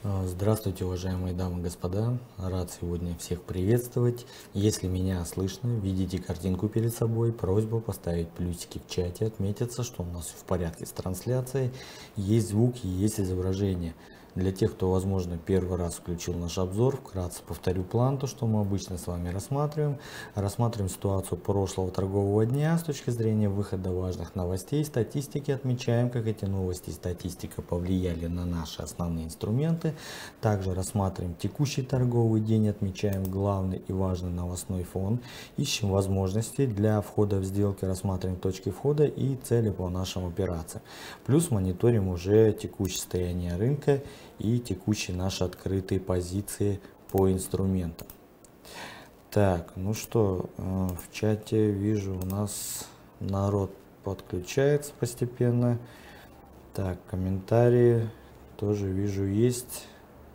Здравствуйте, уважаемые дамы и господа, рад сегодня всех приветствовать. Если меня слышно, видите картинку перед собой, просьба поставить плюсики в чате, отметиться, что у нас все в порядке с трансляцией, есть звук и есть изображение. Для тех, кто, возможно, первый раз включил наш обзор, вкратце повторю план, то, что мы обычно с вами рассматриваем. Рассматриваем ситуацию прошлого торгового дня с точки зрения выхода важных новостей, статистики, отмечаем, как эти новости и статистика повлияли на наши основные инструменты. Также рассматриваем текущий торговый день, отмечаем главный и важный новостной фон, ищем возможности для входа в сделки, рассматриваем точки входа и цели по нашим операциям. Плюс мониторим уже текущее состояние рынка и текущие наши открытые позиции по инструментам. Так, ну что, в чате вижу, у нас народ подключается постепенно. Так, комментарии тоже вижу есть.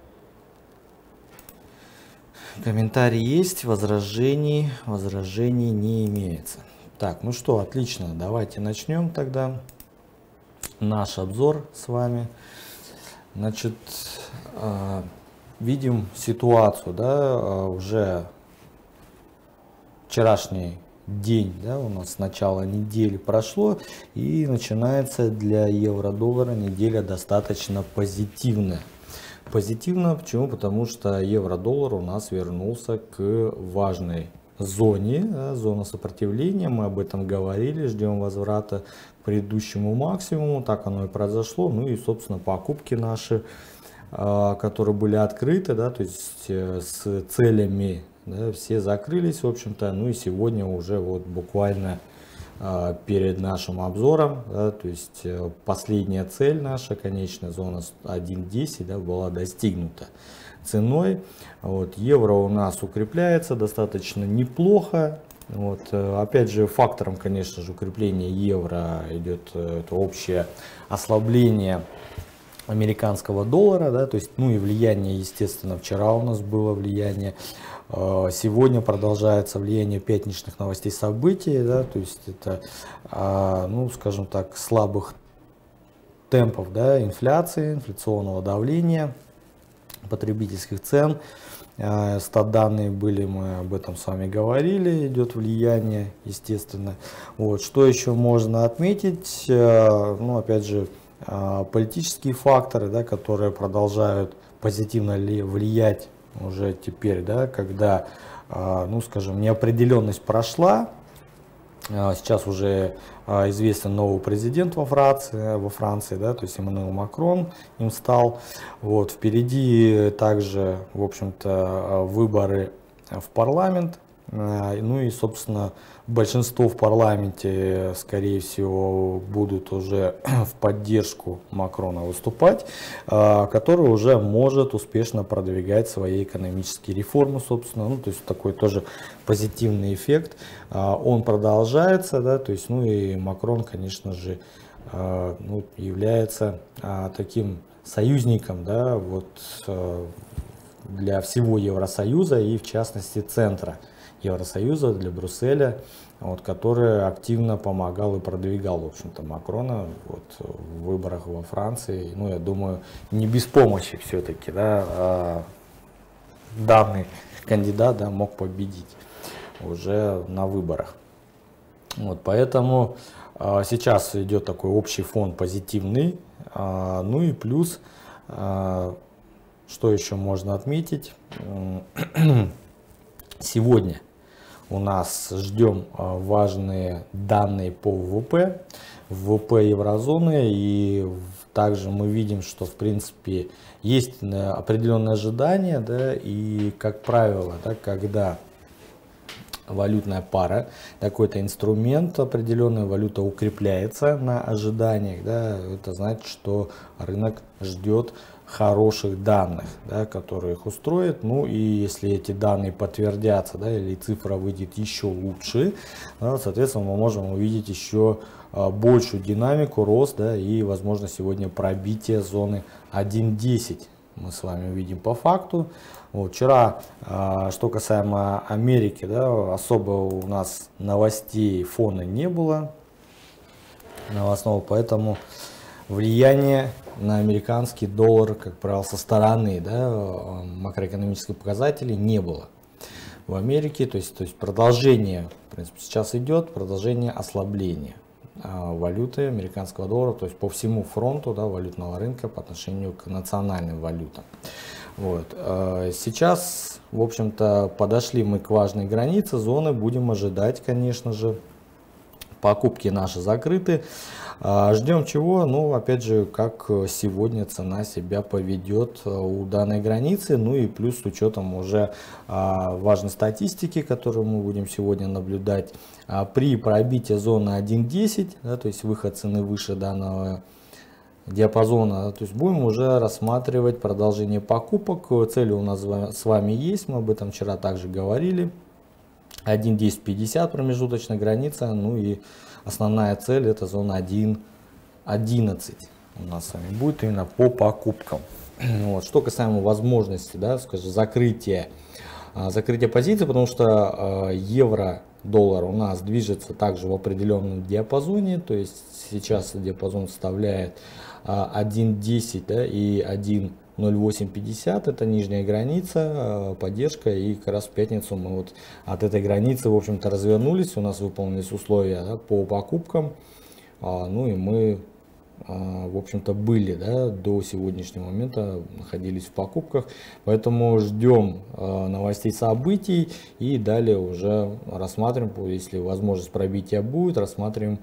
Комментарии есть, возражений не имеется. Так, ну что, отлично, давайте начнем тогда наш обзор с вами. Значит, видим ситуацию, да, уже вчерашний день, да, у нас с начала недели прошло, и начинается для евро-доллара неделя достаточно позитивная. Позитивно почему? Потому что евро-доллар у нас вернулся к важной зоне, да, зона сопротивления, мы об этом говорили, ждем возврата к предыдущему максимуму, так оно и произошло. Ну и, собственно, покупки наши, которые были открыты, да, то есть с целями, да, все закрылись, в общем-то. Ну и сегодня уже вот буквально перед нашим обзором, да, то есть последняя цель наша, конечная зона 1.10, да, была достигнута ценой. Вот, евро у нас укрепляется достаточно неплохо. Вот, опять же, фактором, конечно же, укрепления евро идет это общее ослабление американского доллара, да, то есть, ну и влияние, естественно, вчера у нас было влияние, сегодня продолжается влияние пятничных новостей, событий, да, то есть это, ну, скажем так, слабых темпов, да, инфляции, инфляционного давления, потребительских цен. Стат-данные были, мы об этом с вами говорили, идет влияние, естественно. Вот, что еще можно отметить, ну, опять же, политические факторы, да, которые продолжают позитивно влиять уже теперь, да, когда, ну, скажем, неопределенность прошла. Сейчас уже известен новый президент во Франции, да, то есть Эммануэль Макрон им стал. Вот, впереди также, в общем-то, выборы в парламент. Ну и, собственно, большинство в парламенте, скорее всего, будут уже в поддержку Макрона выступать, который уже может успешно продвигать свои экономические реформы, собственно. Ну, то есть такой тоже позитивный эффект. Он продолжается, да, то есть, ну и Макрон, конечно же, ну, является таким союзником, да, вот, для всего Евросоюза и, в частности, центра Евросоюза, для Брюсселя, вот, который активно помогал и продвигал, в общем-то, Макрона вот, в выборах во Франции. Ну, я думаю, не без помощи все-таки, да, данный кандидат, да, мог победить уже на выборах. Вот, поэтому сейчас идет такой общий фон позитивный. Ну и плюс, что еще можно отметить, сегодня у нас ждем важные данные по ВВП, еврозоны, и также мы видим, что в принципе есть определенные ожидания, да, и как правило, да, когда валютная пара, какой-то инструмент, определенная валюта укрепляется на ожиданиях, да, это значит, что рынок ждет хороших данных, да, которые их устроят. Ну и если эти данные подтвердятся, да, или цифра выйдет еще лучше, да, соответственно, мы можем увидеть еще большую динамику, рост, да, и возможно сегодня пробитие зоны 1.10 мы с вами увидим по факту. Вот, вчера, что касаемо Америки, да, особо у нас новостей фона не было новостного, поэтому влияние на американский доллар, как правило, со стороны, да, макроэкономических показателей не было в Америке. То есть продолжение, в принципе, сейчас идет продолжение ослабления валюты американского доллара, то есть по всему фронту, да, валютного рынка по отношению к национальным валютам. Вот. Сейчас, в общем-то, подошли мы к важной границе зоны, будем ожидать, конечно же, покупки наши закрыты. Ждем чего? Ну, опять же, как сегодня цена себя поведет у данной границы, ну и плюс с учетом уже важной статистики, которую мы будем сегодня наблюдать. При пробитии зоны 1.10, да, то есть выход цены выше данного диапазона, то есть будем уже рассматривать продолжение покупок. Цели у нас с вами есть, мы об этом вчера также говорили. 1.1050 промежуточная граница, ну и основная цель это зона 1.11 у нас с вами будет именно по покупкам. Вот. Что касаемо возможности, да, скажем, закрытия позиции, потому что евро-доллар у нас движется также в определенном диапазоне, то есть сейчас диапазон составляет 1.10, да, и 1.0850, это нижняя граница, поддержка, и как раз в пятницу мы вот от этой границы, в общем-то, развернулись, у нас выполнились условия, да, по покупкам, ну и мы, в общем-то, были, да, до сегодняшнего момента находились в покупках, поэтому ждем новостей, событий и далее уже рассматриваем, если возможность пробития будет, рассматриваем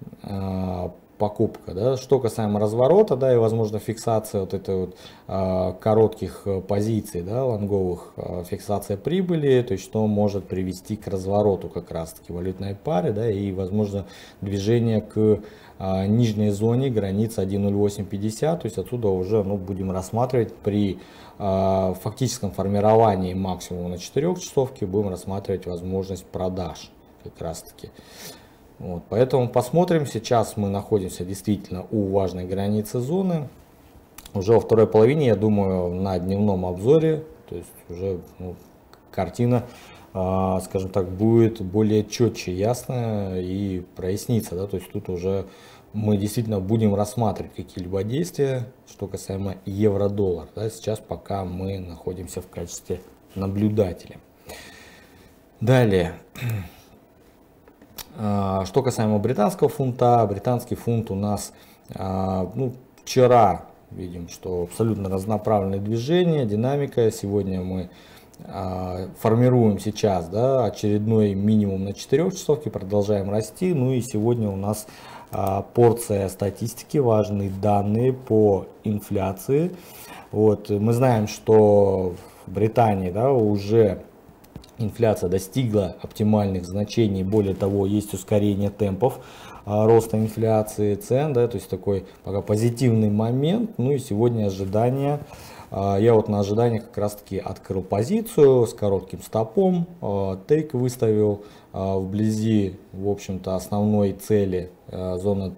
покупка, да. Что касаемо разворота, да, и возможно фиксация вот этой вот коротких позиций, да, лонговых, фиксация прибыли, то есть что может привести к развороту как раз таки валютной паре, да, и возможно движение к нижней зоне границы 1.0850, то есть отсюда уже, ну, будем рассматривать при фактическом формировании максимума на 4 часовке, будем рассматривать возможность продаж как раз таки. Вот, поэтому посмотрим. Сейчас мы находимся действительно у важной границы зоны. Уже во второй половине, я думаю, на дневном обзоре, то есть уже, ну, картина, скажем так, будет более четче, ясная и прояснится. Да? То есть тут уже мы действительно будем рассматривать какие-либо действия, что касаемо евро-доллар. Да? Сейчас пока мы находимся в качестве наблюдателя. Далее. Что касаемо британского фунта, британский фунт у нас, ну, вчера видим, что абсолютно разнонаправленное движение, динамика. Сегодня мы формируем сейчас, да, очередной минимум на 4 часовке, продолжаем расти. Ну и сегодня у нас порция статистики, важные данные по инфляции. Вот, мы знаем, что в Британии, да, уже инфляция достигла оптимальных значений, более того, есть ускорение темпов роста инфляции цен, да, то есть такой пока позитивный момент. Ну и сегодня ожидания, я вот на ожиданиях как раз таки открыл позицию с коротким стопом, тейк выставил вблизи, в общем-то, основной цели зона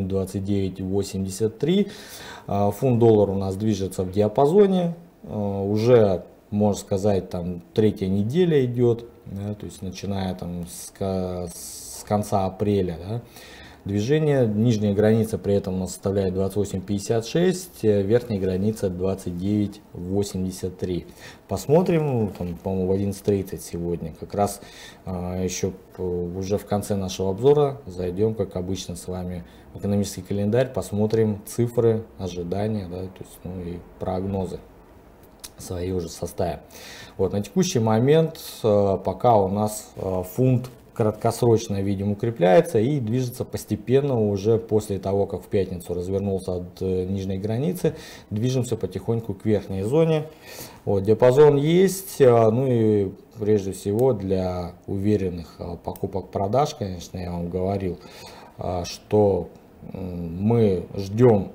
1.2983. Фунт-доллар у нас движется в диапазоне, уже, можно сказать, там третья неделя идет, да, то есть начиная там с конца апреля, да, движение. Нижняя граница при этом у нас составляет 28.56, верхняя граница 29.83. Посмотрим, там, по-моему, в 11.30 сегодня, как раз еще уже в конце нашего обзора зайдем, как обычно, с вами в экономический календарь, посмотрим цифры, ожидания, да, то есть, ну, и прогнозы свои уже составим. Вот, на текущий момент пока у нас фунт краткосрочно, видим, укрепляется и движется постепенно уже после того, как в пятницу развернулся от нижней границы, движемся потихоньку к верхней зоне. Вот, диапазон есть, ну и прежде всего для уверенных покупок-продаж, конечно, я вам говорил, что мы ждем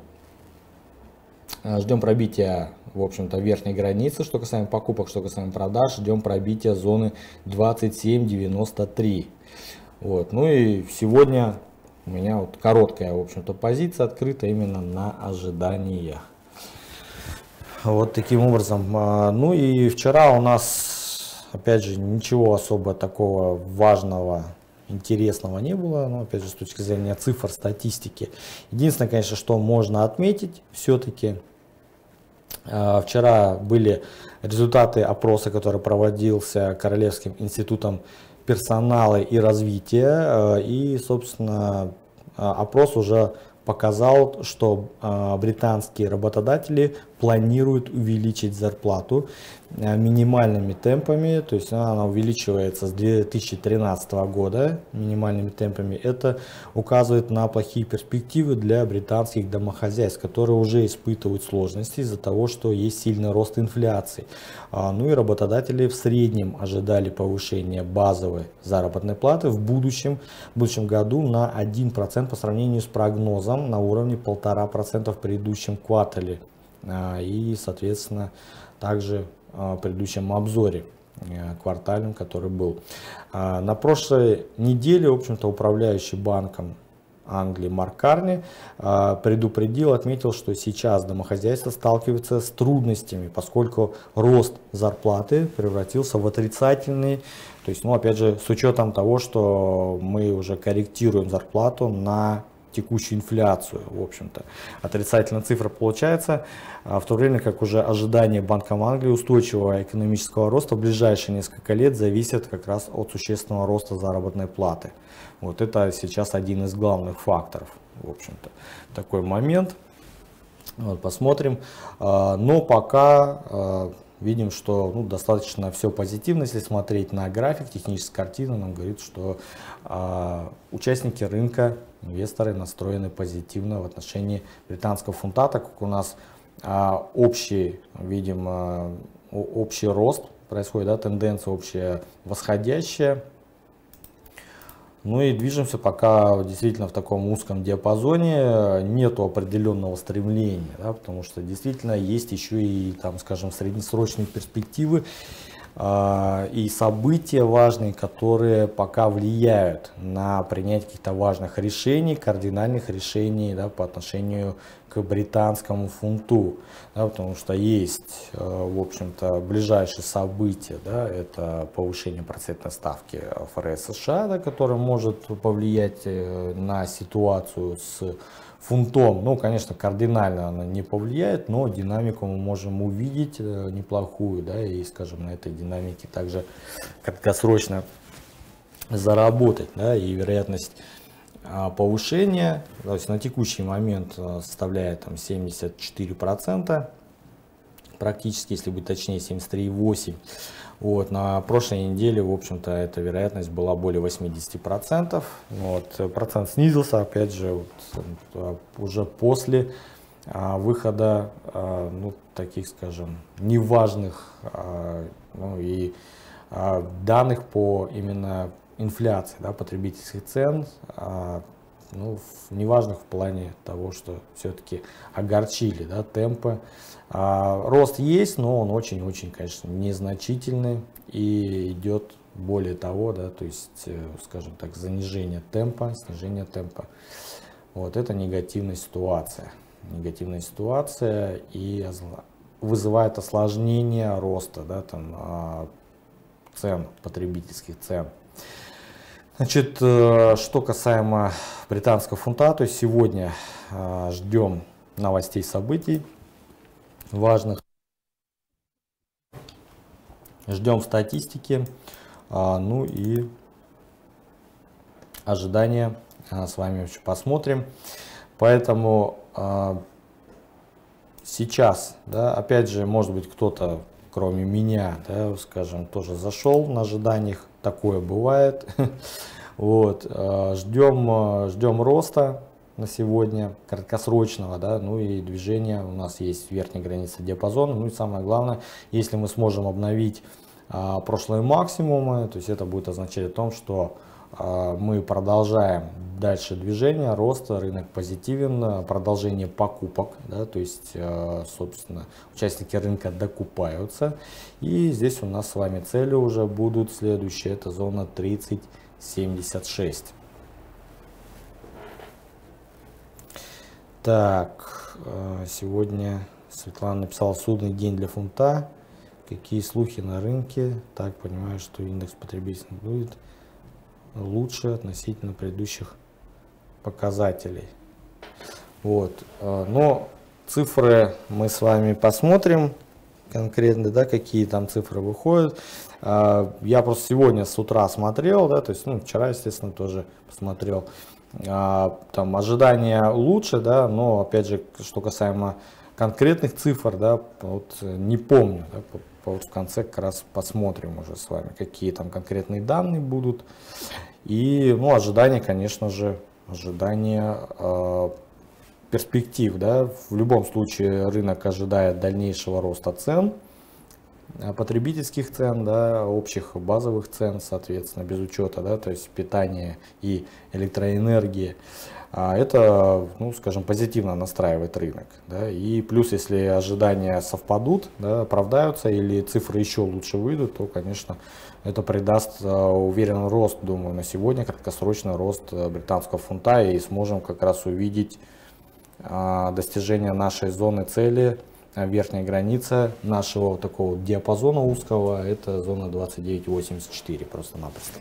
пробития, в общем-то, верхней границы, что касаемо покупок, что касаемо продаж, ждем пробития зоны 27.93. Вот. Ну и сегодня у меня вот короткая, в общем-то, позиция открыта именно на ожиданиях. Вот таким образом. Ну и вчера у нас, опять же, ничего особо такого важного интересного не было, но опять же с точки зрения цифр, статистики. Единственное, конечно, что можно отметить все-таки, вчера были результаты опроса, который проводился Королевским институтом персонала и развития, и, собственно, опрос уже показал, что британские работодатели планируют увеличить зарплату минимальными темпами, то есть она увеличивается с 2013 года минимальными темпами. Это указывает на плохие перспективы для британских домохозяйств, которые уже испытывают сложности из-за того, что есть сильный рост инфляции. Ну и работодатели в среднем ожидали повышения базовой заработной платы в будущем году на 1% по сравнению с прогнозом на уровне 1,5% в предыдущем квартале. И, соответственно, также в предыдущем обзоре квартальном, который был. На прошлой неделе, в общем-то, управляющий банком Англии Марк Карни предупредил, отметил, что сейчас домохозяйство сталкивается с трудностями, поскольку рост зарплаты превратился в отрицательный. То есть, ну, опять же, с учетом того, что мы уже корректируем зарплату на текущую инфляцию, в общем-то. Отрицательная цифра получается, в то время как уже ожидания Банком Англии устойчивого экономического роста в ближайшие несколько лет зависят как раз от существенного роста заработной платы. Вот это сейчас один из главных факторов, в общем-то. Такой момент. Вот, посмотрим. Но пока видим, что достаточно все позитивно. Если смотреть на график, техническая картина нам говорит, что участники рынка, инвесторы настроены позитивно в отношении британского фунта, так как у нас общий рост происходит, да, тенденция общая восходящая. Ну и движемся пока действительно в таком узком диапазоне, нету определенного стремления, да, потому что действительно есть еще и, там, скажем, среднесрочные перспективы и события важные, которые пока влияют на принятие каких-то важных решений, кардинальных решений, да, по отношению к британскому фунту, да, потому что есть, в общем-то, ближайшие события, да, это повышение процентной ставки ФРС США, да, которое может повлиять на ситуацию с фунтом. Ну, конечно, кардинально она не повлияет, но динамику мы можем увидеть неплохую, да, и, скажем, на этой динамике также краткосрочно заработать, да, и вероятность повышения, то есть на текущий момент составляет там 74%, практически, если быть точнее, 73,8%. Вот, на прошлой неделе, в общем-то, эта вероятность была более 80%. Вот, процент снизился, опять же, вот, уже после выхода таких, скажем, неважных данных по именно инфляции, да, потребительских цен, неважных в плане того, что все-таки огорчили, да, темпы. Рост есть, но он очень-очень, конечно, незначительный и идет более того, да, то есть, скажем так, снижение темпа. Вот это негативная ситуация. И вызывает осложнение роста, да, там, цен, потребительских цен. Значит, что касаемо британского фунта, то есть сегодня ждем новостей, событий важных, ждем статистики, ну и ожидания с вами еще посмотрим. Поэтому сейчас, да, опять же, может быть, кто-то, кроме меня, да, скажем, тоже зашел на ожиданиях, такое бывает. Вот, ждем роста на сегодня, краткосрочного, да, ну и движение у нас есть верхняя граница диапазона. Ну и самое главное, если мы сможем обновить прошлые максимумы, то есть это будет означать о том, что мы продолжаем дальше движение, роста, рынок позитивен, продолжение покупок, да, то есть, собственно, участники рынка докупаются. И здесь у нас с вами цели уже будут следующие, это зона 30.76. Так, сегодня Светлана написала: судный день для фунта. Какие слухи на рынке? Так, понимаю, что индекс потребителей будет. лучше относительно предыдущих показателей. Вот. Но цифры мы с вами посмотрим конкретно, да, какие там цифры выходят. Я просто сегодня с утра смотрел, да, то есть, ну, вчера, естественно, тоже посмотрел. Там ожидания лучше, да, но опять же, что касаемо конкретных цифр, да, вот не помню, да, вот в конце как раз посмотрим уже с вами, какие там конкретные данные будут. И, ну, ожидания, конечно же, ожидания перспектив, да, в любом случае рынок ожидает дальнейшего роста цен, потребительских цен, да, общих базовых цен, соответственно, без учета, да, то есть питания и электроэнергии. Это, ну, скажем, позитивно настраивает рынок, да, и плюс, если ожидания совпадут, да, оправдаются или цифры еще лучше выйдут, то, конечно, это придаст уверенный рост, думаю, на сегодня, краткосрочный рост британского фунта, и сможем как раз увидеть достижение нашей зоны цели, верхняя граница нашего вот такого диапазона узкого, это зона 29.84 просто-напросто.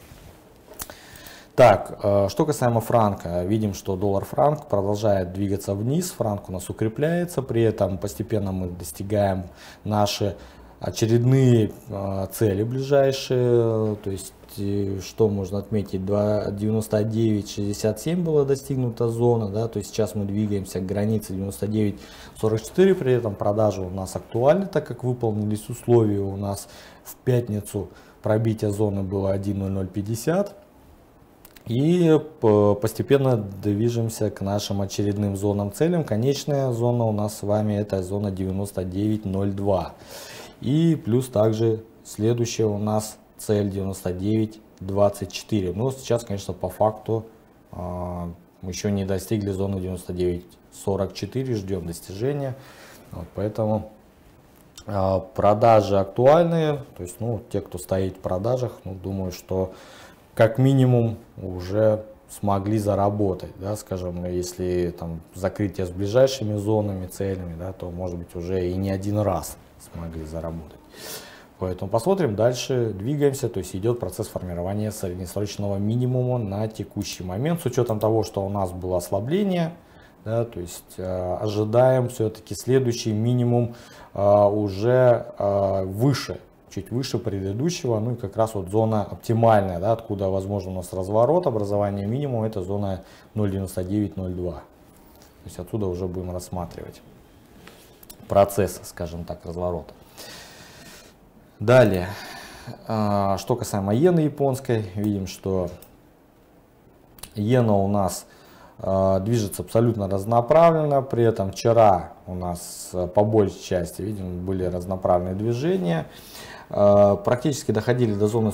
Так, что касаемо франка, видим, что доллар-франк продолжает двигаться вниз, франк у нас укрепляется, при этом постепенно мы достигаем наши очередные цели ближайшие, то есть что можно отметить, 99.67 была достигнута зона, да, то есть сейчас мы двигаемся к границе 99.44, при этом продажи у нас актуальны, так как выполнились условия у нас в пятницу пробитие зоны было 1.0050. И постепенно движемся к нашим очередным зонам целям. Конечная зона у нас с вами это зона 99.02. И плюс также следующая у нас цель 99.24. Но сейчас, конечно, по факту мы еще не достигли зоны 99.44. Ждем достижения. Вот, поэтому продажи актуальные. То есть, ну, те, кто стоит в продажах, ну, думаю, что как минимум уже смогли заработать, да, скажем, если там закрытие с ближайшими зонами, целями, да, то может быть уже и не один раз смогли заработать. Поэтому посмотрим дальше, двигаемся, то есть идет процесс формирования среднесрочного минимума на текущий момент, с учетом того, что у нас было ослабление, да, то есть ожидаем все-таки следующий минимум уже выше, чуть выше предыдущего, ну и как раз вот зона оптимальная, да, откуда возможно у нас разворот, образование минимума, это зона 0.9902. То есть отсюда уже будем рассматривать процесс, скажем так, разворота. Далее, что касаемо иены японской, видим, что иена у нас движется абсолютно разнонаправленно, при этом вчера у нас по большей части, видим, были разнонаправленные движения. Практически доходили до зоны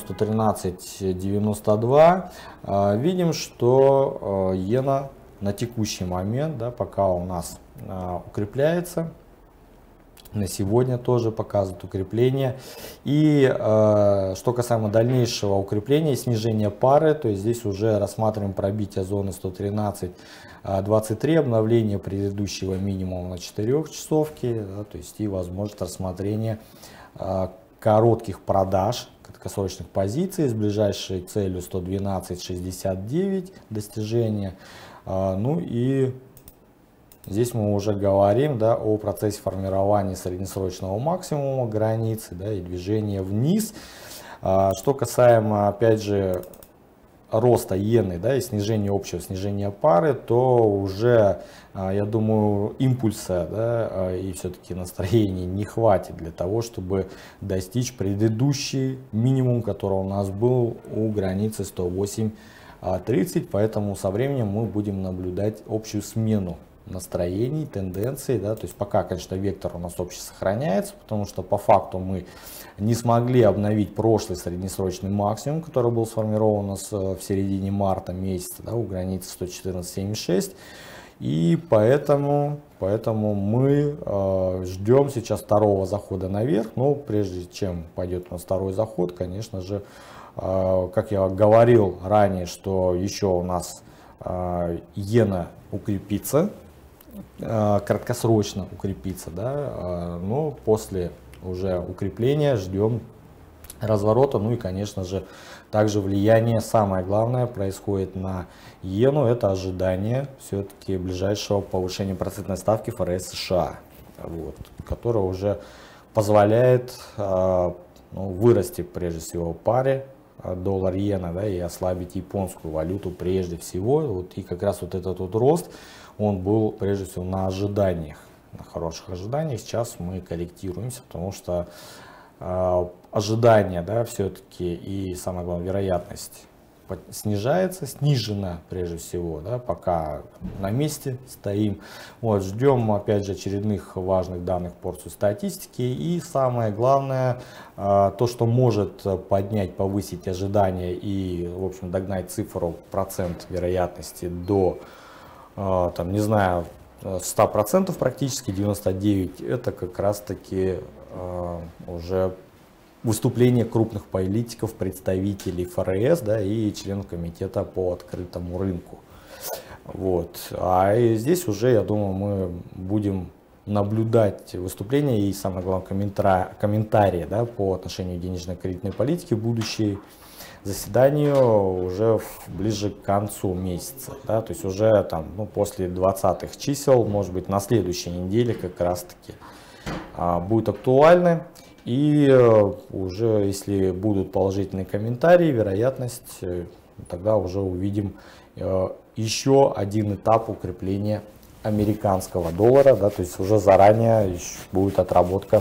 113.92. Видим, что иена на текущий момент, да, пока у нас укрепляется, на сегодня тоже показывает укрепление. И что касаемо дальнейшего укрепления и снижения пары, то есть здесь уже рассматриваем пробитие зоны 113.23, обновление предыдущего минимума на 4 часовки, да, то есть и возможность рассмотрения коротких продаж, краткосрочных позиций с ближайшей целью 112.69 достижения. Ну и здесь мы уже говорим, да, о процессе формирования среднесрочного максимума границы, да, и движения вниз. Что касаемо, опять же, роста иены, да, и снижения общего снижения пары, то уже, я думаю, импульса, да, и все-таки настроения не хватит для того, чтобы достичь предыдущий минимум, который у нас был у границы 108.30, поэтому со временем мы будем наблюдать общую смену настроений, тенденций, да, то есть пока, конечно, вектор у нас общий сохраняется, потому что по факту мы не смогли обновить прошлый среднесрочный максимум, который был сформирован у нас в середине марта месяца, да, у границы 114.76, и поэтому мы ждем сейчас второго захода наверх, но прежде чем пойдет у нас второй заход, конечно же, как я говорил ранее, что еще у нас иена укрепится, краткосрочно укрепиться, да, но после уже укрепления ждем разворота. Ну и, конечно же, также влияние, самое главное, происходит на иену. Это ожидание все-таки ближайшего повышения процентной ставки ФРС США, вот, которое уже позволяет вырасти прежде всего паре доллар-иена, да, и ослабить японскую валюту прежде всего. Вот, и как раз вот этот вот рост, он был прежде всего на ожиданиях, на хороших ожиданиях. Сейчас мы корректируемся, потому что ожидания, да, все-таки, и самое главное, вероятность снижена прежде всего, да, пока на месте стоим. Вот, ждем опять же очередных важных данных, порцию статистики, и самое главное, то, что может поднять, повысить ожидания и, в общем, догнать цифру процент вероятности до, там, не знаю, 100% практически, 99%, это как раз таки уже выступления крупных политиков, представителей ФРС, да, и членов комитета по открытому рынку. Вот. А здесь уже, я думаю, мы будем наблюдать выступления и, самое главное, комментарии, да, по отношению денежно-кредитной политики в будущей заседанию уже ближе к концу месяца, да, то есть уже там, ну, после 20-х чисел, может быть, на следующей неделе как раз-таки будет актуальны. И уже если будут положительные комментарии, вероятность, тогда уже увидим еще один этап укрепления американского доллара, да, то есть уже заранее будет отработка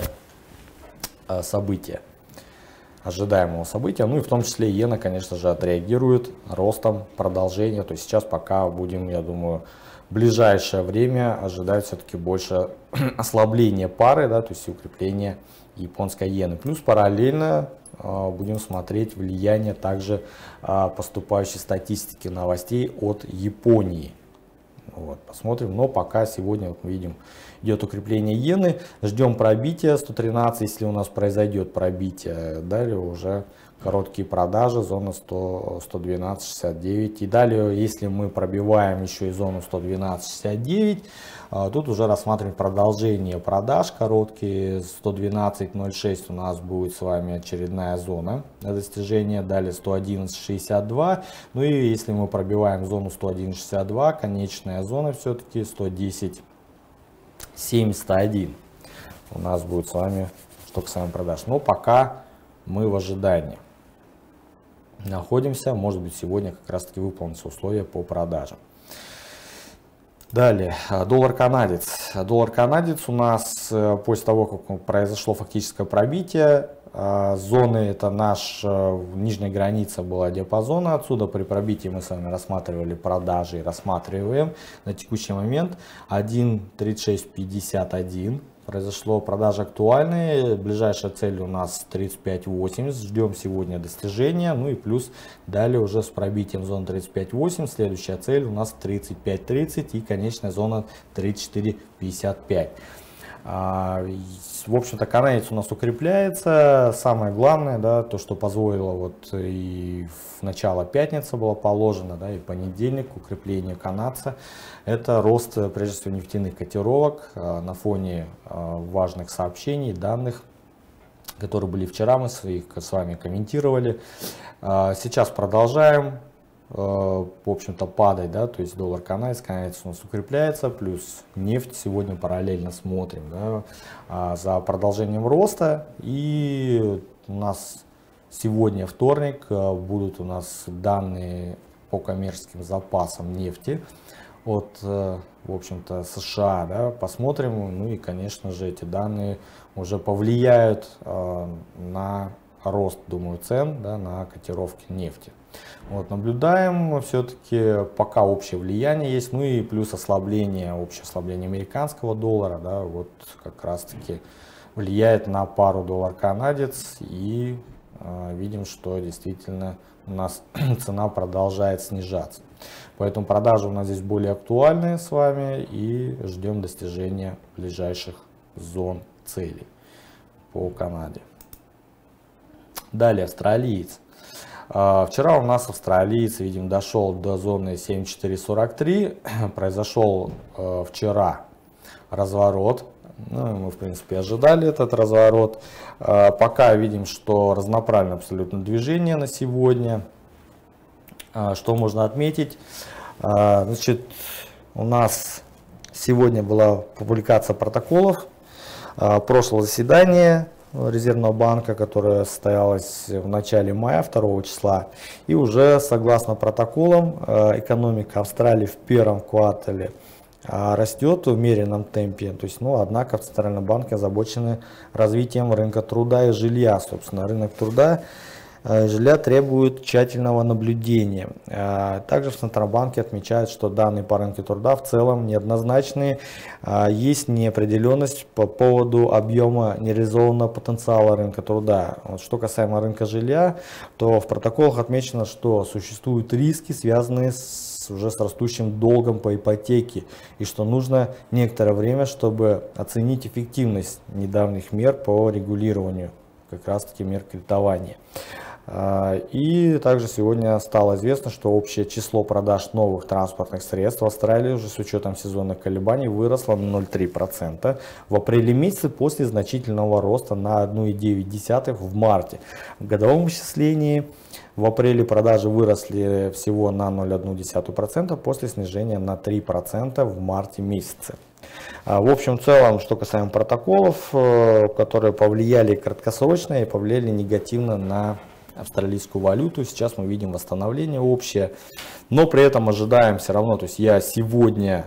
события, ожидаемого события, ну и в том числе иена, конечно же, отреагирует ростом продолжения. То есть сейчас пока будем, я думаю, в ближайшее время ожидать все-таки больше ослабления пары, да, то есть укрепления японской иены. Плюс параллельно будем смотреть влияние также поступающей статистики новостей от Японии. Вот, посмотрим, но пока сегодня, вот мы видим, идет укрепление иены, ждем пробития 113, если у нас произойдет пробитие, далее уже короткие продажи, зона 112.69, и далее, если мы пробиваем еще и зону 112.69, тут уже рассматриваем продолжение продаж, короткие 112.06 у нас будет с вами очередная зона на достижение, далее 111.62, ну и если мы пробиваем зону 111.62, конечная зона все-таки 110.71 у нас будет с вами, что касаемо продаж, но пока мы в ожидании находимся, может быть сегодня как раз таки выполнятся условия по продажам. Далее, доллар-канадец. Доллар-канадец у нас после того, как произошло фактическое пробитие зоны, это наша нижняя граница была диапазона, отсюда при пробитии мы с вами рассматривали продажи и рассматриваем на текущий момент 1.3651. Произошло продажи актуальные, ближайшая цель у нас 35.80, ждем сегодня достижения, ну и плюс далее уже с пробитием зоны 35.8, следующая цель у нас 35.30 и конечная зона 34.55. В общем-то, канадец у нас укрепляется. Самое главное, да, то, что позволило вот и в начало пятницы было положено, да, и понедельник укрепление канадца, это рост прежде всего нефтяных котировок на фоне важных сообщений, данных, которые были вчера, мы с вами комментировали. Сейчас продолжаем, в общем-то, падать, да, то есть доллар-канадец у нас укрепляется, плюс нефть сегодня параллельно смотрим, да, за продолжением роста. И у нас сегодня вторник, будут у нас данные по коммерческим запасам нефти от, в общем-то, США, да, посмотрим, ну и, конечно же, эти данные уже повлияют на рост, думаю, цен, да, на котировки нефти. Вот, наблюдаем, все-таки пока общее влияние есть, ну и плюс ослабление, общее ослабление американского доллара, да, вот как раз таки влияет на пару доллар-канадец, и видим, что действительно у нас цена продолжает снижаться. Поэтому продажи у нас здесь более актуальные с вами, и ждем достижения ближайших зон целей по Канаде. Далее австралиец. Вчера у нас австралиец, видим, дошел до зоны 74.43. Произошел вчера разворот Ну, мы, в принципе, ожидали этот разворот. Пока видим, что разноправленное абсолютно движение на сегодня. Что можно отметить? Значит, у нас сегодня была публикация протоколов прошлого заседания Резервного банка, которое состоялось в начале мая, 2 числа. И уже согласно протоколам экономика Австралии в первом квартале растет в умеренном темпе. То есть, однако в Центральном банке озабочены развитием рынка труда и жилья. Собственно, рынок труда жилья требует тщательного наблюдения. Также в Центробанке отмечают, что данные по рынку труда в целом неоднозначные. Есть неопределенность по поводу объема нереализованного потенциала рынка труда. Что касаемо рынка жилья, то в протоколах отмечено, что существуют риски, связанные уже с растущим долгом по ипотеке, и что нужно некоторое время, чтобы оценить эффективность недавних мер по регулированию, как раз таки мер кредитования. И также сегодня стало известно, что общее число продаж новых транспортных средств в Австралии уже с учетом сезонных колебаний выросло на 0,3% в апреле месяце после значительного роста на 1,9% в марте. В годовом исчислении в апреле продажи выросли всего на 0,1% после снижения на 3% в марте месяце. В общем целом, что касаемо протоколов, которые повлияли краткосрочно и повлияли негативно на австралийскую валюту, сейчас мы видим восстановление общее, но при этом ожидаем все равно, то есть я сегодня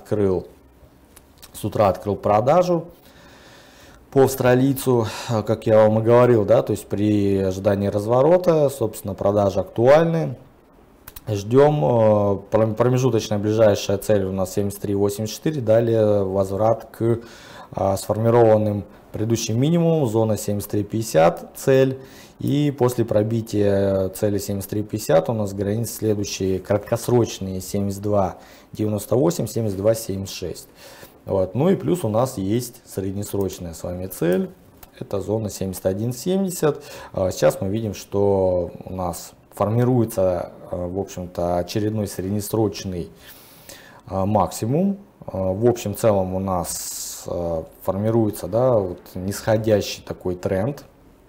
с утра открыл продажу по австралийцу, как я вам и говорил, да, то есть при ожидании разворота, собственно, продажи актуальны. Ждем, промежуточная ближайшая цель у нас 73.84, далее возврат к сформированным предыдущим минимумом, зона 73.50 цель, и после пробития цели 73.50 у нас границы следующие краткосрочные 72.98, 72.76. Вот. Ну и плюс у нас есть среднесрочная с вами цель, это зона 71.70. Сейчас мы видим, что у нас формируется, в общем-то, очередной среднесрочный максимум. В общем целом у нас формируется, да, вот нисходящий такой тренд,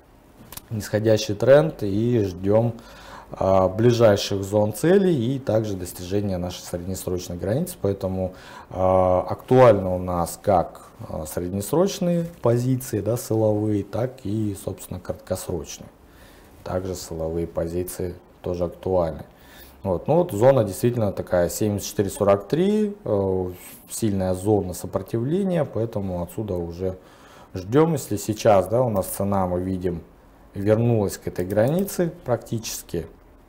и ждем ближайших зон целей и также достижения нашей среднесрочной границы. Поэтому актуально у нас как среднесрочные позиции, да, силовые, так и, собственно, краткосрочные. Также силовые позиции тоже актуальны. Вот. Ну вот зона действительно такая 74.43, сильная зона сопротивления, поэтому отсюда уже ждем. Если сейчас, да, у нас цена, мы видим, вернулась к этой границе практически,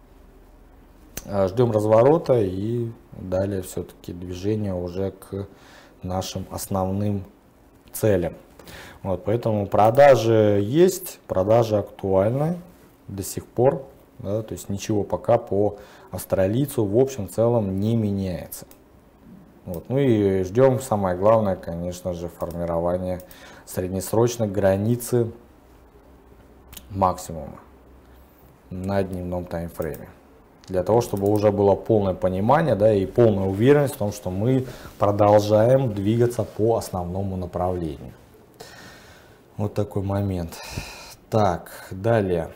ждем разворота и далее все-таки движение уже к нашим основным целям. Вот, поэтому продажи есть, продажи актуальны до сих пор, да, то есть ничего пока по австралийцу в общем целом не меняется. Вот, ну и ждем, самое главное, конечно же, формирование среднесрочной границы максимума на дневном таймфрейме, для того чтобы уже было полное понимание, да, и полная уверенность в том, что мы продолжаем двигаться по основному направлению. Вот такой момент. Так, далее.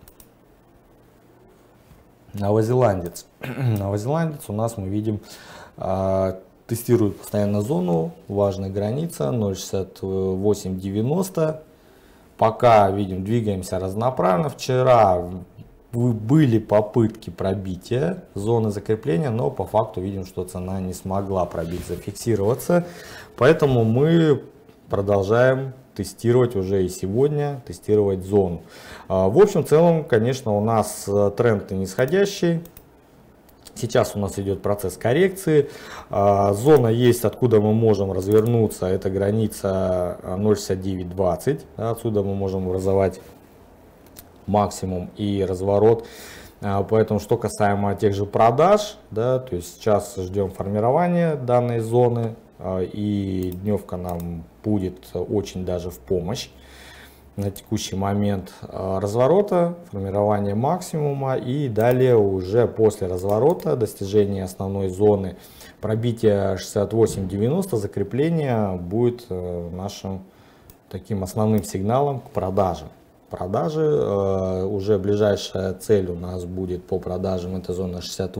Новозеландец. Новозеландец у нас, мы видим, тестирует постоянно зону, важная граница 0,6890. Пока, видим, двигаемся разноправленно. Вчера были попытки пробития зоны закрепления, но по факту видим, что цена не смогла пробить, зафиксироваться. Поэтому мы продолжаем тестировать уже и сегодня, тестировать зону. В общем целом, конечно, у нас тренд нисходящий. Сейчас у нас идет процесс коррекции. Зона есть, откуда мы можем развернуться. Это граница 0,6920. Отсюда мы можем образовать максимум и разворот. Поэтому, что касаемо тех же продаж, да, то есть сейчас ждем формирования данной зоны. И дневка нам будет очень даже в помощь. на текущий момент разворота, формирование максимума, и далее уже после разворота достижения основной зоны пробитие 68.90 закрепление будет нашим таким основным сигналом к продажам. Продажи уже ближайшая цель у нас будет по продажам, это зона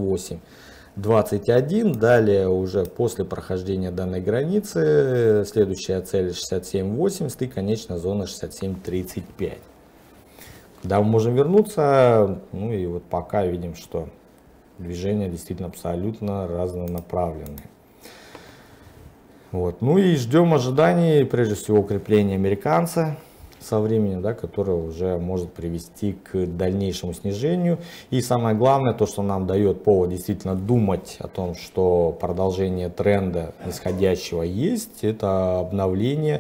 68.21. Далее уже после прохождения данной границы следующая цель 67.80 и конечная зона 67.35. Когда мы можем вернуться, ну и вот пока видим, что движения действительно абсолютно разнонаправленные. Вот. Ну и ждем ожиданий, прежде всего, укрепления американца со временем, да, которое уже может привести к дальнейшему снижению. И самое главное, то, что нам дает повод действительно думать о том, что продолжение тренда нисходящего есть, это обновление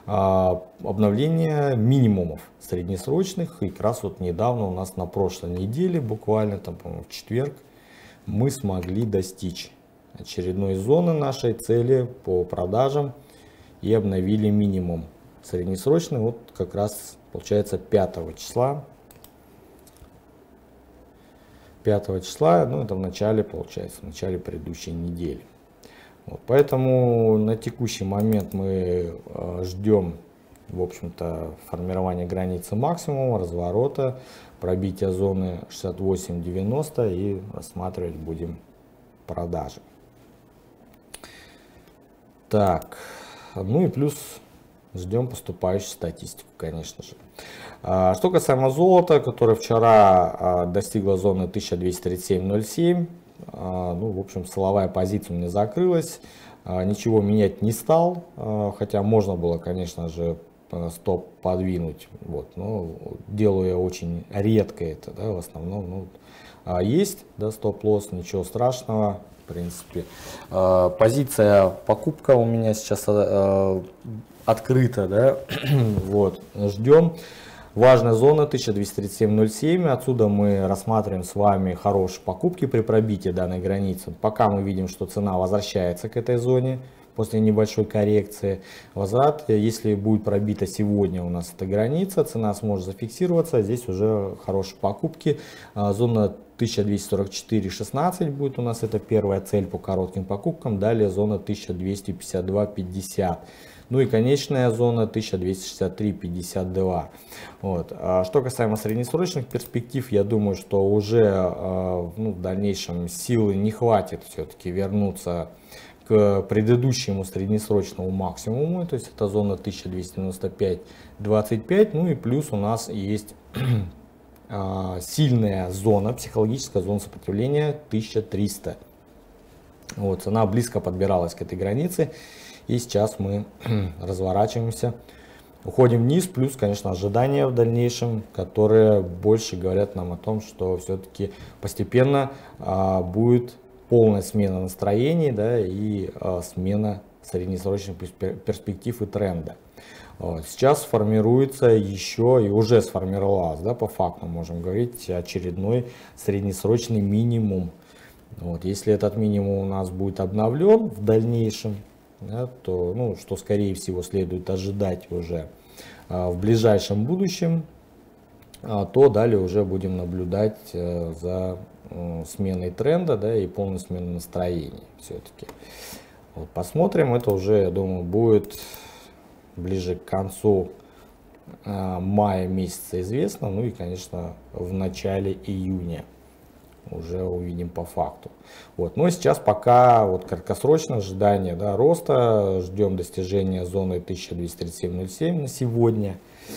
минимумов среднесрочных. И как раз вот недавно у нас на прошлой неделе, буквально там, по-моему, в четверг, мы смогли достичь очередной зоны нашей цели по продажам и обновили минимум среднесрочный, вот как раз получается 5 числа. 5 числа, ну это в начале, получается, в начале предыдущей недели. Вот, поэтому на текущий момент мы ждем, в общем-то, формирования границы максимума, разворота, пробития зоны 68.90 и рассматривать будем продажи. Так, ну и плюс ждем поступающую статистику, конечно же. Что касаемо золота, которое вчера достигло зоны 1237.07, ну, в общем, силовая позиция у меня закрылась, ничего менять не стал, хотя можно было, конечно же, стоп подвинуть, вот, но делаю я очень редко это, да, в основном, ну, есть, да, стоп-лосс, ничего страшного. В принципе, позиция покупка у меня сейчас открыта, да, вот, ждем. Важная зона 1237.07, отсюда мы рассматриваем с вами хорошие покупки при пробитии данной границы. Пока мы видим, что цена возвращается к этой зоне после небольшой коррекции. Возврат, если будет пробита сегодня у нас эта граница, цена сможет зафиксироваться, здесь уже хорошие покупки. Зона 1244.16 будет у нас, это первая цель по коротким покупкам, далее зона 1252.50. Ну и конечная зона 1263.52. Вот. Что касаемо среднесрочных перспектив, я думаю, что уже в дальнейшем силы не хватит все-таки вернуться к предыдущему среднесрочному максимуму, то есть это зона 1295.25. Ну и плюс у нас есть сильная зона, психологическая зона сопротивления 1300. Вот, цена близко подбиралась к этой границе. И сейчас мы разворачиваемся, уходим вниз, плюс, конечно, ожидания в дальнейшем, которые больше говорят нам о том, что все-таки постепенно будет полная смена настроений, да, и смена среднесрочных перспектив и тренда. Вот. Сейчас формируется еще и уже сформировалась, да, по факту можем говорить, очередной среднесрочный минимум. Вот. Если этот минимум у нас будет обновлен в дальнейшем, да, то, ну, что скорее всего следует ожидать уже в ближайшем будущем, то далее уже будем наблюдать за сменой тренда, да, и полной сменой настроений все-таки. Вот, посмотрим, это уже, я думаю, будет ближе к концу мая месяца известно, ну и, конечно, в начале июня уже увидим по факту. Вот. Но сейчас пока вот краткосрочное ожидание, да, роста, ждем достижения зоны 1237.07 на сегодня.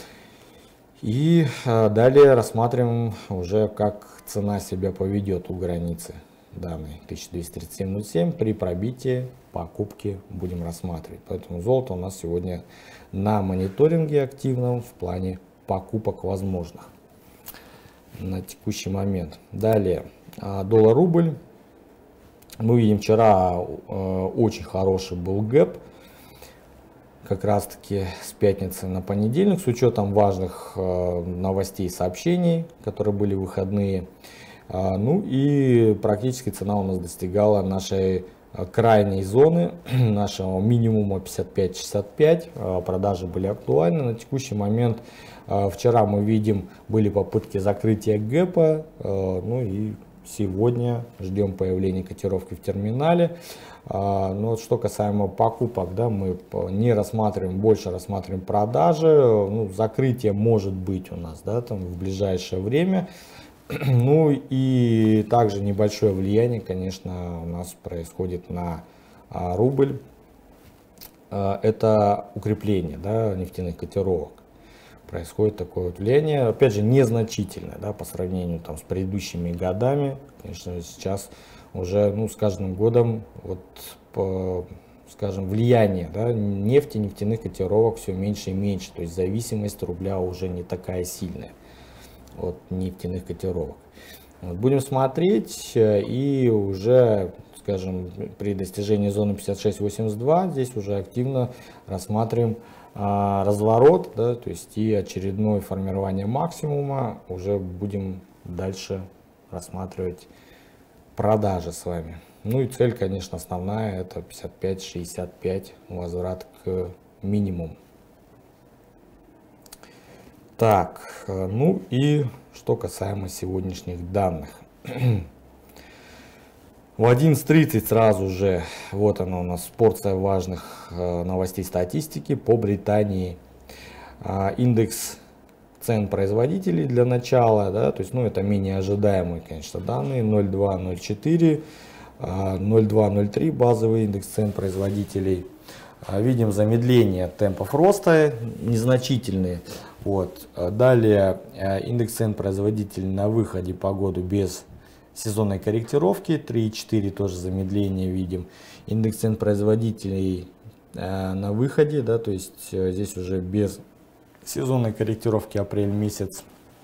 И далее рассматриваем уже, как цена себя поведет у границы данной 1237.07 при пробитии покупки будем рассматривать. Поэтому золото у нас сегодня на мониторинге активном в плане покупок возможных на текущий момент. Далее доллар-рубль. Мы видим, вчера очень хороший был гэп, как раз таки с пятницы на понедельник, с учетом важных новостей и сообщений, которые были в выходные. Ну и практически цена у нас достигала нашей крайней зоны нашего минимума 55-65. Продажи были актуальны. На текущий момент вчера мы видим, были попытки закрытия гэпа. Ну и сегодня ждем появления котировки в терминале. Но вот что касаемо покупок, да, мы не рассматриваем, больше рассматриваем продажи. Ну, закрытие может быть у нас, да, там в ближайшее время. Ну и также небольшое влияние, конечно, у нас происходит на рубль. Это укрепление, да, нефтяных котировок. Происходит такое вот влияние, опять же, незначительное, да, по сравнению там с предыдущими годами. Конечно, сейчас уже, ну, с каждым годом, вот, скажем, влияние, да, нефти, нефтяных котировок все меньше и меньше. То есть зависимость рубля уже не такая сильная от нефтяных котировок. Вот, будем смотреть, и уже, скажем, при достижении зоны 56.82 здесь уже активно рассматриваем разворот, да, то есть и очередное формирование максимума. Уже будем дальше рассматривать продажи с вами. Ну и цель, конечно, основная, это 55-65, возврат к минимуму. Так, ну и что касаемо сегодняшних данных. В 11:30 сразу же, вот она у нас порция важных новостей статистики по Британии. Индекс цен производителей для начала, да, то есть, ну, это менее ожидаемые, конечно, данные, 0,2-0,4, 0,2-0,3 базовый индекс цен производителей. Видим замедление темпов роста, незначительные. Вот. Далее индекс цен производителей на выходе по году без сезонной корректировки, 3,4 тоже замедление видим. Индекс цен производителей на выходе, да, то есть здесь уже без сезонной корректировки апрель месяц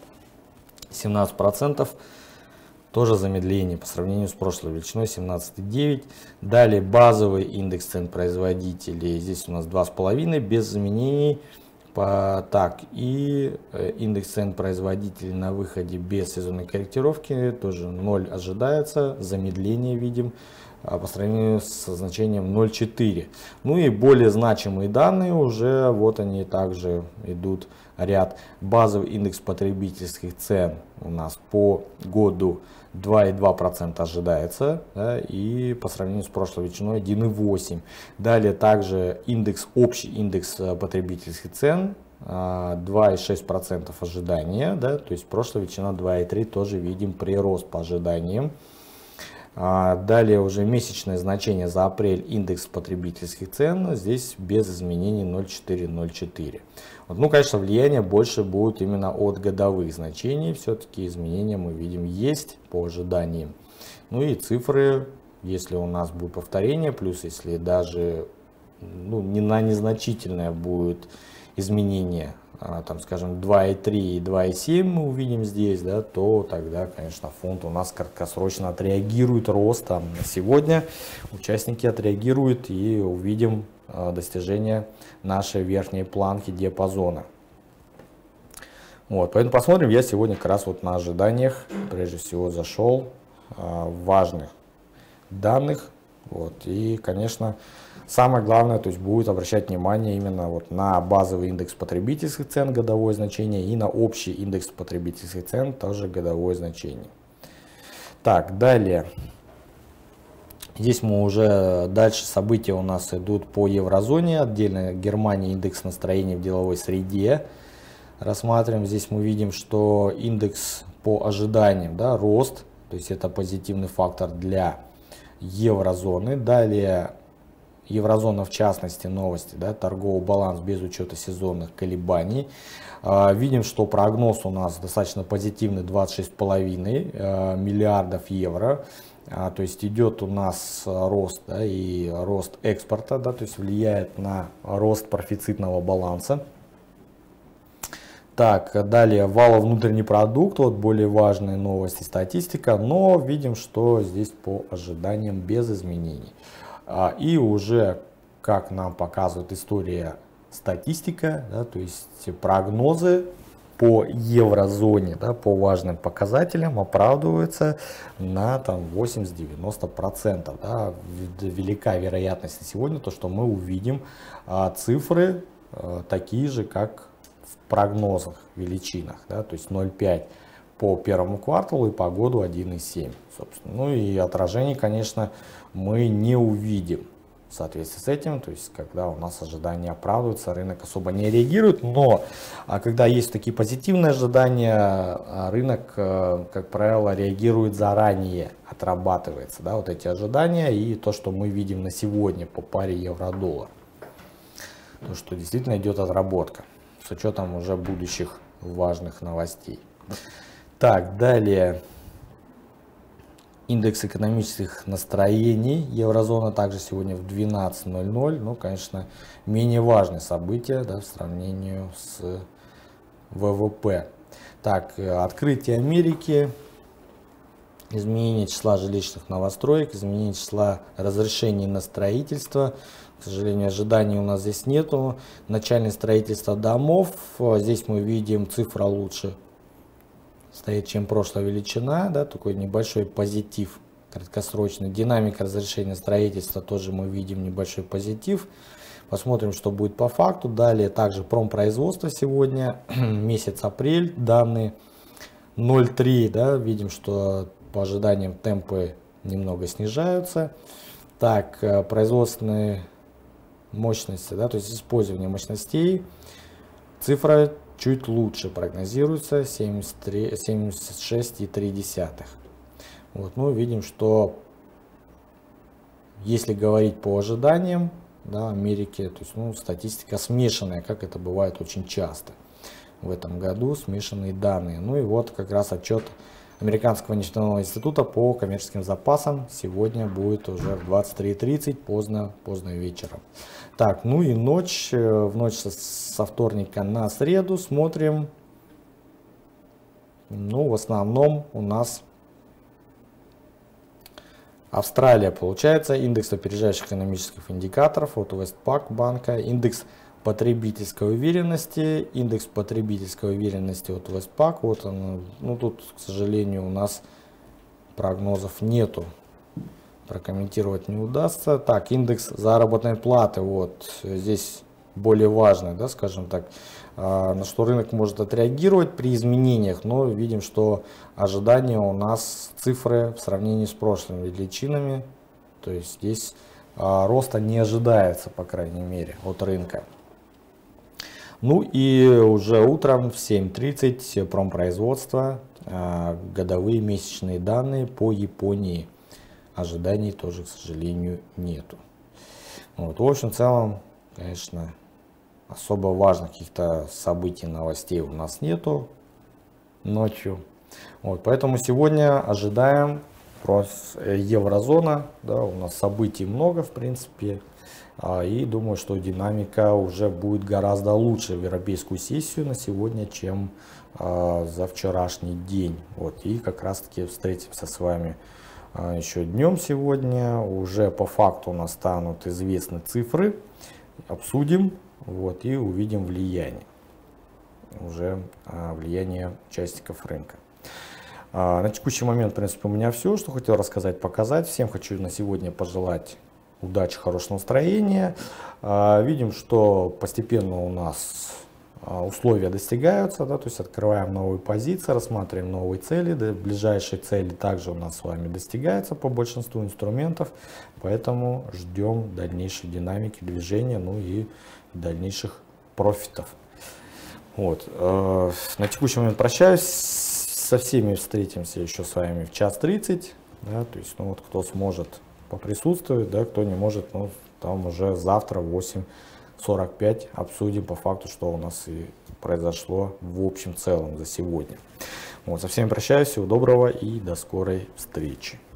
17%. Тоже замедление по сравнению с прошлой величиной 17,9. Далее базовый индекс цен производителей. Здесь у нас 2,5 без изменений. Так, и индекс цен производителей на выходе без сезонной корректировки. Тоже 0 ожидается. Замедление видим по сравнению с значением 0,4. Ну и более значимые данные уже, вот они также идут ряд. Базовый индекс потребительских цен у нас по году 2,2% ожидается, да, и по сравнению с прошлой величиной 1,8. Далее также общий индекс потребительских цен 2,6% ожидания, да, то есть прошлая величина 2,3, тоже видим прирост по ожиданиям. Далее уже месячное значение за апрель индекс потребительских цен, здесь без изменений 0,4-0,4. Вот, ну, конечно, влияние больше будет именно от годовых значений, все-таки изменения мы видим есть по ожиданиям. Ну и цифры, если у нас будет повторение, плюс если даже, ну, незначительное будет изменение, там, скажем, 2,3 и 2,7 мы увидим здесь, да, то тогда, конечно, фонд у нас краткосрочно отреагирует ростом. На сегодня участники отреагируют и увидим достижение нашей верхней планки диапазона. Вот, поэтому посмотрим. Я сегодня как раз вот на ожиданиях, прежде всего, зашел важных данных. Вот, и, конечно, самое главное, то есть будет обращать внимание именно вот на базовый индекс потребительских цен, годовое значение, и на общий индекс потребительских цен, тоже годовое значение. Так, далее. Здесь мы уже дальше события у нас идут по еврозоне, отдельно Германия, индекс настроения в деловой среде. Рассматриваем, здесь мы видим, что индекс по ожиданиям, да, рост, то есть это позитивный фактор для еврозоны. Далее еврозона, в частности, новости, да, торговый баланс без учета сезонных колебаний. Видим, что прогноз у нас достаточно позитивный, 26,5 миллиардов евро. То есть идет у нас рост, да, и рост экспорта, да, то есть влияет на рост профицитного баланса. Так, далее валовый внутренний продукт, вот более важные новости, статистика, но видим, что здесь по ожиданиям без изменений. И уже, как нам показывает история, статистика, да, то есть прогнозы по еврозоне, да, по важным показателям оправдываются на 80-90%. Да. Велика вероятность на сегодня, то, что мы увидим цифры такие же, как в прогнозах, величинах, да, то есть 0,5 по первому кварталу и по году 1,7, собственно. Ну и отражений, конечно, мы не увидим в соответствии с этим, то есть когда у нас ожидания оправдываются, рынок особо не реагирует, но когда есть такие позитивные ожидания, рынок, как правило, реагирует заранее, отрабатывается, да, вот эти ожидания и то, что мы видим на сегодня по паре евро-доллар, то, что действительно идет отработка с учетом уже будущих важных новостей. Так, далее. Индекс экономических настроений еврозона также сегодня в 12:00. Ну, конечно, менее важное событие, да, в сравнении с ВВП. Так, открытие Америки, изменение числа жилищных новостроек, изменение числа разрешений на строительство. К сожалению, ожиданий у нас здесь нету. Начальное строительство домов. Здесь мы видим цифра лучше стоит, чем прошлая величина, да, такой небольшой позитив краткосрочный. Динамика разрешения строительства тоже мы видим небольшой позитив. Посмотрим, что будет по факту. Далее также промпроизводство сегодня, месяц апрель, данные 0,3, да, видим, что по ожиданиям темпы немного снижаются. Так, производственные мощности, да, то есть использование мощностей, цифра чуть лучше прогнозируется, 76,3. Вот, ну, видим, что если говорить по ожиданиям, да, Америки, то есть, ну, статистика смешанная, как это бывает очень часто в этом году, смешанные данные. Ну и вот как раз отчет Американского нефтяного института по коммерческим запасам сегодня будет уже в 23:30, поздно вечером. Так, ну и ночь, в ночь со вторника на среду смотрим. Ну, в основном у нас Австралия получается, индекс опережающих экономических индикаторов от Westpac банка, индекс потребительской уверенности от Westpac, вот он, ну тут, к сожалению, у нас прогнозов нету, прокомментировать не удастся. Так, индекс заработной платы, вот здесь более важный, да, скажем так, на что рынок может отреагировать при изменениях, но видим, что ожидания у нас цифры в сравнении с прошлыми величинами, то есть здесь роста не ожидается, по крайней мере, от рынка. Ну и уже утром в 7:30 промпроизводство, годовые месячные данные по Японии. Ожиданий тоже, к сожалению, нету. Вот, в общем, в целом, конечно, особо важных каких-то событий, новостей у нас нету ночью. Вот, поэтому сегодня ожидаем еврозона, да, у нас событий много, в принципе. И думаю, что динамика уже будет гораздо лучше в европейскую сессию на сегодня, чем за вчерашний день. Вот, и как раз таки встретимся с вами еще днем сегодня. Уже по факту у нас станут известны цифры. Обсудим, вот, и увидим влияние. Уже влияние участников рынка. На текущий момент, в принципе, у меня все, что хотел рассказать, показать. Всем хочу на сегодня пожелать удачи, хорошего настроения. Видим, что постепенно у нас условия достигаются, да, то есть открываем новые позиции, рассматриваем новые цели. Да, ближайшие цели также у нас с вами достигаются по большинству инструментов, поэтому ждем дальнейшей динамики движения, ну и дальнейших профитов. Вот. На текущий момент прощаюсь, со всеми встретимся еще с вами в 1:30, да, то есть, ну, вот, кто сможет поприсутствовать, да, кто не может, ну, там уже завтра в 8:45 обсудим по факту, что у нас и произошло в общем целом за сегодня. Вот, со всеми прощаюсь, всего доброго и до скорой встречи.